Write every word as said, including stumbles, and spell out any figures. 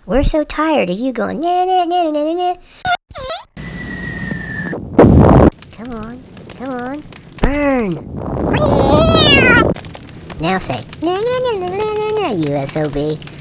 We're so tired of you going, nah, nah, nah, nah, nah, nah. Come on, come on, burn. Now say, nah, nah, nah, nah, nah, nah, you S O B.